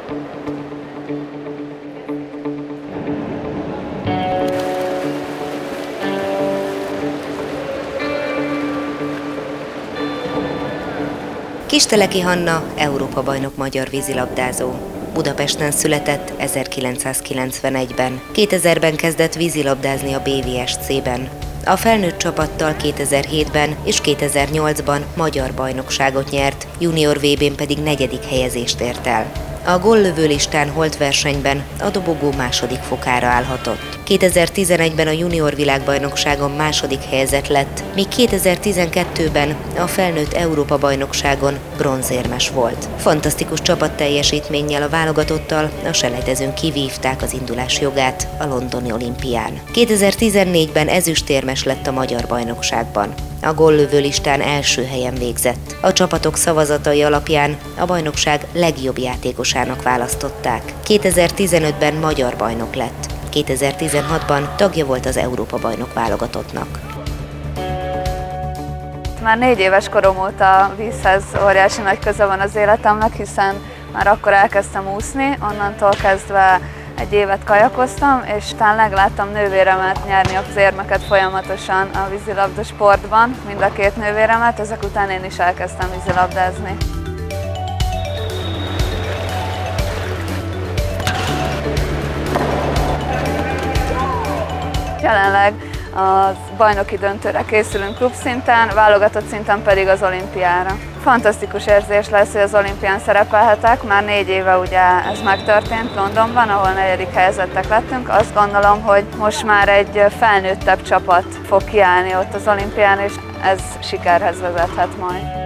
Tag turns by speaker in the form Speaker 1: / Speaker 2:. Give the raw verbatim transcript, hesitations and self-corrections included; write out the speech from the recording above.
Speaker 1: Kisteleki Hanna Európa-bajnok magyar vízilabdázó. Budapesten született ezerkilencszázkilencvenegyben. kétezerben kezdett vízilabdázni a bé vé es cé-ben. A felnőtt csapattal kétezer-hétben és kétezer-nyolcban magyar bajnokságot nyert, junior vé bén pedig negyedik helyezést ért el. A góllövő listán holt versenyben a dobogó második fokára állhatott. kétezer-tizenegyben a junior világbajnokságon második helyezett lett, míg kétezer-tizenkettőben a felnőtt Európa-bajnokságon bronzérmes volt. Fantasztikus csapatteljesítménnyel a válogatottal a selejtezőn kivívták az indulás jogát a londoni olimpián. kétezer-tizennégyben ezüstérmes lett a magyar bajnokságban. A góllövő listán első helyen végzett. A csapatok szavazatai alapján a bajnokság legjobb játékosának választották. kétezer-tizenötben magyar bajnok lett. kétezer-tizenhatban tagja volt az Európa-bajnok válogatottnak.
Speaker 2: Már négy éves korom óta a vízhez óriási nagy köze van az életemnek, hiszen már akkor elkezdtem úszni, onnantól kezdve egy évet kajakoztam, és tényleg láttam nővéremet nyerni az érmeket folyamatosan a vízilabda sportban, mind a két nővéremet, ezek után én is elkezdtem vízilabdázni. Jelenleg a bajnoki döntőre készülünk klubszinten, válogatott szinten pedig az olimpiára. Fantasztikus érzés lesz, hogy az olimpián szerepelhetek, már négy éve ugye ez megtörtént Londonban, ahol negyedik helyezettek lettünk. Azt gondolom, hogy most már egy felnőttebb csapat fog kiállni ott az olimpián, és ez sikerhez vezethet majd.